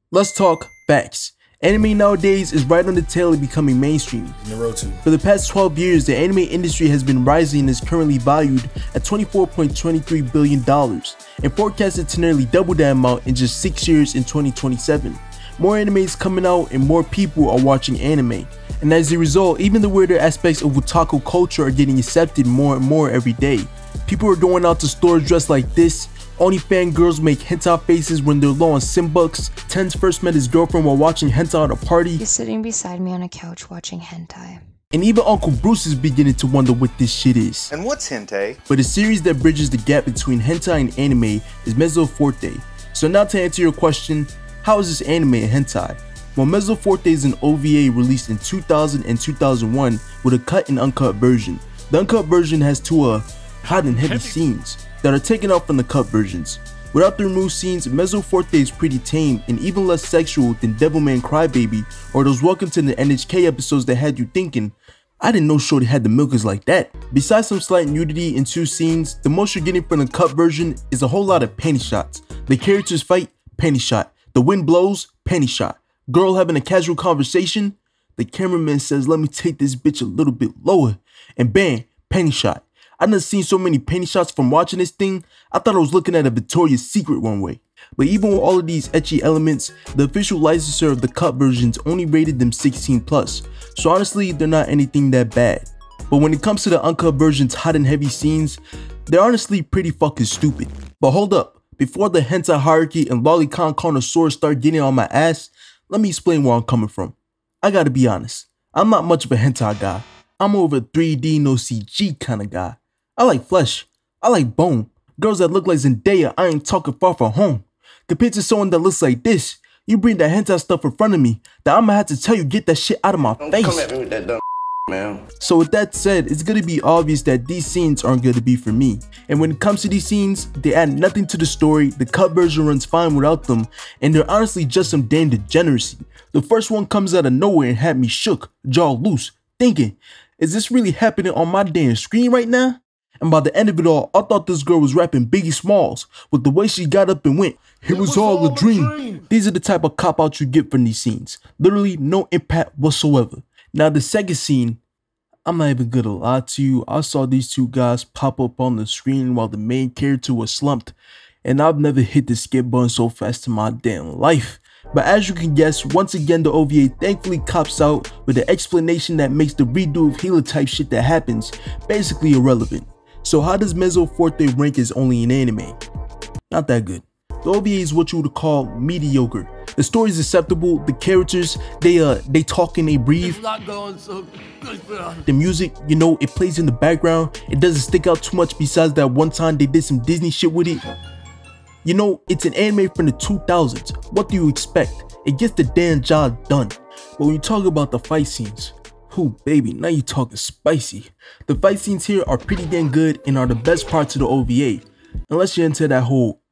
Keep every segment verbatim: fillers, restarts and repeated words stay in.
Let's talk facts. Anime nowadays is right on the tail of becoming mainstream. Naruto. For the past twelve years, the anime industry has been rising and is currently valued at twenty-four point two three billion dollars and forecasted to nearly double that amount in just six years in twenty twenty-seven. More animes coming out and more people are watching anime. And as a result, even the weirder aspects of otaku culture are getting accepted more and more every day. People are going out to stores dressed like this. Only fangirls make hentai faces when they're low on Simbucks. Tens first met his girlfriend while watching hentai at a party. He's sitting beside me on a couch watching hentai. And even Uncle Bruce is beginning to wonder what this shit is. And what's hentai? But a series that bridges the gap between hentai and anime is Mezzo Forte. So now to answer your question, how is this anime and hentai? Well, Mezzo Forte is an O V A released in two thousand and two thousand one with a cut and uncut version. The uncut version has two uh, hot and heavy scenes that are taken out from the cut versions. Without the removed scenes, Mezzo Forte is pretty tame and even less sexual than Devilman Crybaby or those Welcome to the N H K episodes that had you thinking, I didn't know Shorty had the milkers like that. Besides some slight nudity in two scenes, the most you're getting from the cut version is a whole lot of panty shots. The characters fight, panty shot. The wind blows, panty shot. Girl having a casual conversation, the cameraman says, let me take this bitch a little bit lower, and bam, panty shot. I done seen so many panty shots from watching this thing, I thought I was looking at a Victoria's Secret one way. But even with all of these ecchi elements, the official licensor of the cut versions only rated them sixteen plus, so honestly, they're not anything that bad. But when it comes to the uncut version's hot and heavy scenes, they're honestly pretty fucking stupid. But hold up, before the hentai hierarchy and lolicon connoisseurs start getting on my ass, let me explain where I'm coming from. I gotta be honest, I'm not much of a hentai guy. I'm more of a three D no C G kind of guy. I like flesh, I like bone. Girls that look like Zendaya, I ain't talking far from home. Compared to someone that looks like this, you bring that hentai stuff in front of me, that I'ma have to tell you get that shit out of my Don't face. come at me with that dumb man. So with that said, it's gonna be obvious that these scenes aren't gonna be for me. And when it comes to these scenes, they add nothing to the story, the cut version runs fine without them, and they're honestly just some damn degeneracy. The first one comes out of nowhere and had me shook, jaw loose, thinking, is this really happening on my damn screen right now? And by the end of it all, I thought this girl was rapping Biggie Smalls with the way she got up and went, it was all a dream. These are the type of cop-outs you get from these scenes. Literally no impact whatsoever. Now the second scene, I'm not even gonna lie to you, I saw these two guys pop up on the screen while the main character was slumped, and I've never hit the skip button so fast in my damn life. But as you can guess, once again the O V A thankfully cops out with an explanation that makes the redo of Healer type shit that happens basically irrelevant. So how does Mezzo Forte rank as only an anime? Not that good. The O V A is what you would call mediocre. The story is acceptable, the characters, they uh they talk and they breathe. It's not going so good, bro. The music, you know, it plays in the background. It doesn't stick out too much besides that one time they did some Disney shit with it. You know, it's an anime from the two thousands. What do you expect? It gets the damn job done. But when you talk about the fight scenes, whew, baby, now you talking spicy. The fight scenes here are pretty damn good and are the best parts of the O V A. Unless you're into that whole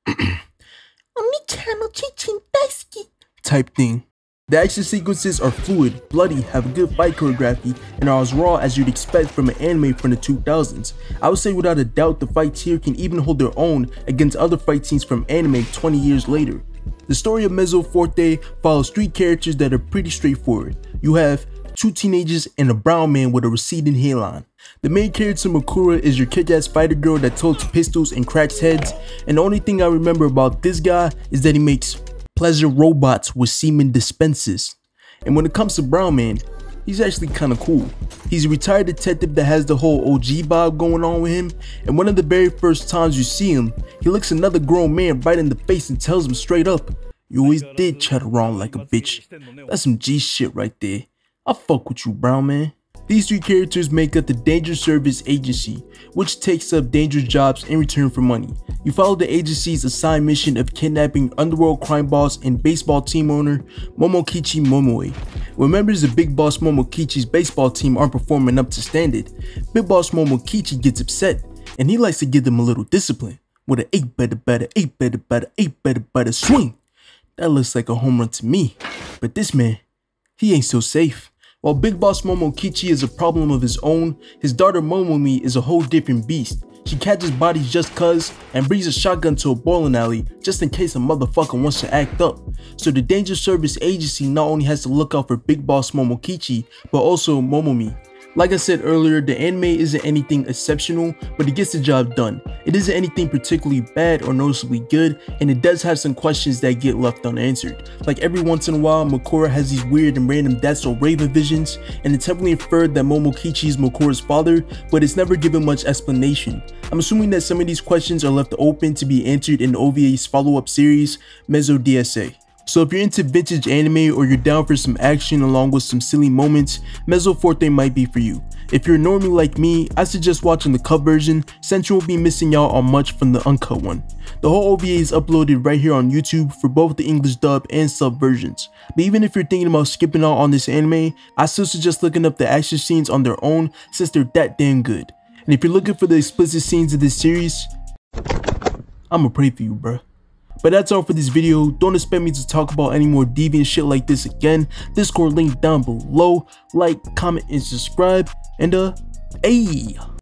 type thing. The action sequences are fluid, bloody, have a good fight choreography, and are as raw as you'd expect from an anime from the two thousands. I would say without a doubt the fights here can even hold their own against other fight scenes from anime twenty years later. The story of Mezzo Forte follows three characters that are pretty straightforward. You have two teenagers and a brown man with a receding hairline. The main character Makura is your kick-ass fighter girl that totes pistols and cracks heads, and the only thing I remember about this guy is that he makes pleasure robots with semen dispensers. And when it comes to Brown Man, he's actually kind of cool. He's a retired detective that has the whole O G vibe going on with him, and one of the very first times you see him, he looks another grown man right in the face and tells him straight up, you always did chat around like a bitch. That's some G shit right there. I fuck with you, Brown Man. These three characters make up the Danger Service Agency, which takes up dangerous jobs in return for money. You follow the agency's assigned mission of kidnapping underworld crime boss and baseball team owner Momokichi Momoe. When members of Big Boss Momokichi's baseball team aren't performing up to standard, Big Boss Momokichi gets upset, and he likes to give them a little discipline with an eight better better, eight better better, eight better better swing. That looks like a home run to me, but this man, he ain't so safe. While Big Boss Momokichi is a problem of his own, his daughter Momomi is a whole different beast. She catches bodies just cuz and brings a shotgun to a bowling alley just in case a motherfucker wants to act up. So the Danger Service Agency not only has to look out for Big Boss Momokichi, but also Momomi. Like I said earlier, the anime isn't anything exceptional, but it gets the job done. It isn't anything particularly bad or noticeably good, and it does have some questions that get left unanswered. Like every once in a while, Mokura has these weird and random That's So Raven visions, and it's heavily inferred that Momokichi is Mokura's father, but it's never given much explanation. I'm assuming that some of these questions are left open to be answered in the O V A's follow-up series, Mezzo D S A. So if you're into vintage anime or you're down for some action along with some silly moments, Mezzo Forte might be for you. If you're a normie like me, I suggest watching the cut version since you won't be missing out on much from the uncut one. The whole O V A is uploaded right here on YouTube for both the English dub and sub versions. But even if you're thinking about skipping out on this anime, I still suggest looking up the action scenes on their own since they're that damn good. And if you're looking for the explicit scenes of this series, I'ma pray for you, bruh. But that's all for this video. Don't expect me to talk about any more deviant shit like this again. Discord link down below. Like, comment, and subscribe. And uh, ayy.